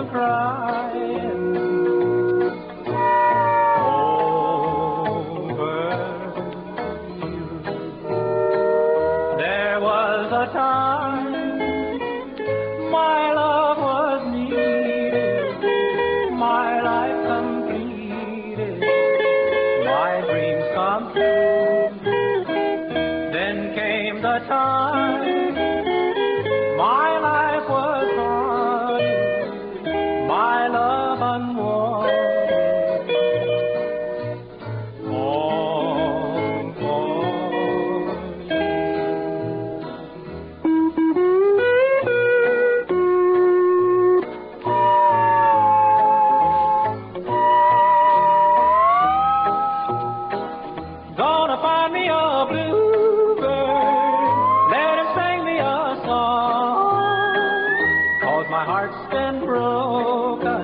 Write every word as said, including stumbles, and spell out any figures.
crying over you. There was a time my love was needed, my life completed, my dreams come true. Then came the time my life was haunted, my love unwanted, all for you. Gonna find me a bluebird, let him sing me a song, 'cause my heart's been broken